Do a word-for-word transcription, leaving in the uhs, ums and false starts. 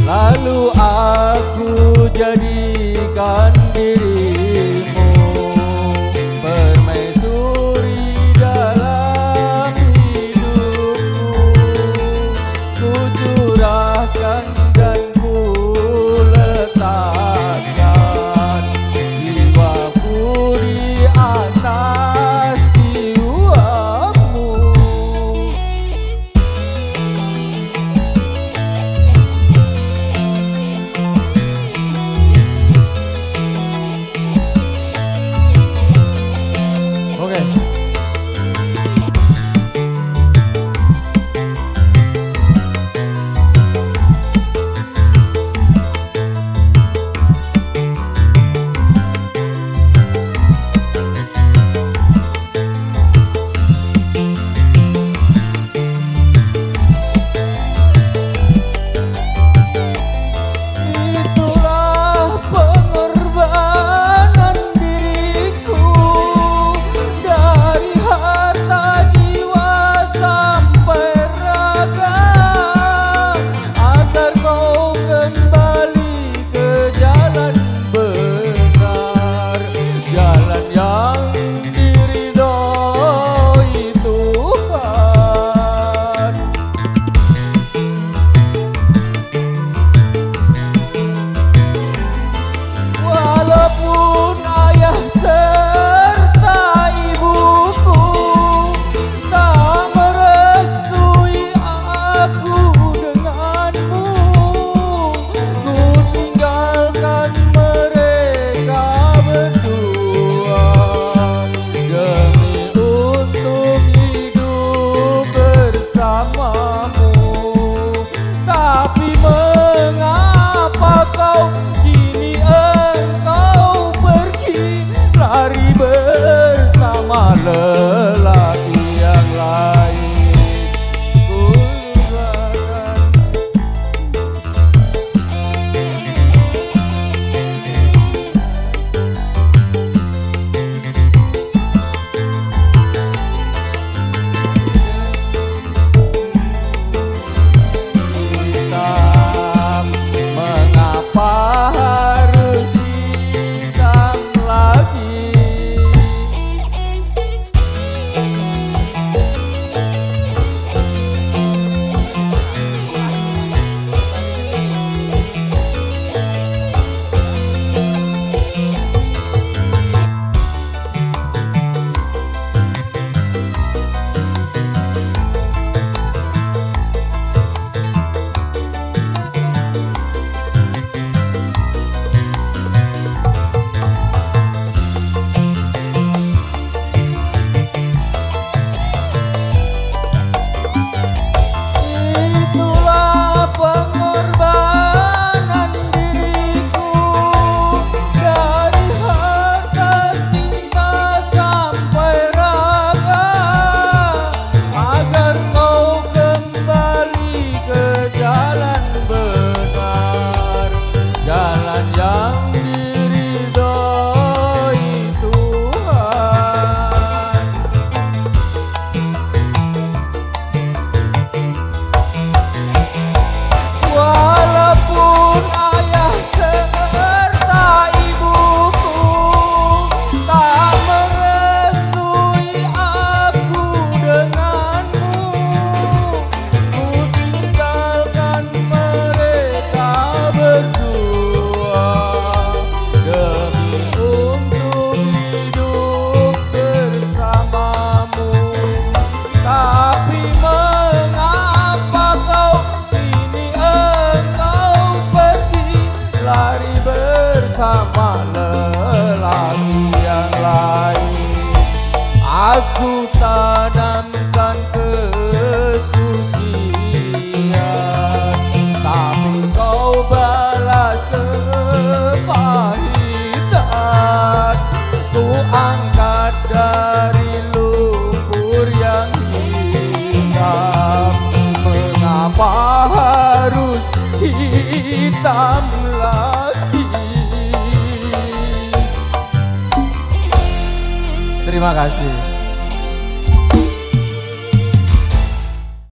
lalu aku jadikan dirimu permaisuri dalam hidupku. Ku curahkan dan ku letakkan jiwaku di atas jiwamu. Oke. Itulah pengorbanan diriku, dari harta jiwa sampai raga, agar kau kembali ke jalan benar, jalan yang diridhoi Tuhan. Walaupun ayah serta ibuku tak merestui aku denganmu, ku tinggalkan mereka berdua demi untuk hidup bersamamu. Tapi mengapa kau kini engkau pergi, lari bersama lelaki yang lain? Ku lupakan. Hitam, mengapa harus hitam lagi? Itulah pengorbanan diriku, dari harta cinta sampai raga, agar kau kembali ke jalan benar, jalan yang diridhoi Tuhan. Walaupun ayah serta ibuku tak merestui aku denganmu, ku tinggalkan mereka berdua demi untuk hidup bersamamu. Tapi mengapa kau kini engkau pergi, lari bersama lelaki yang lain? Aku tanamkan kesucian, tapi kau balas kepahitan. Ku angkat dari lumpur yang hitam, mengapa harus hitam lagi? Terima kasih.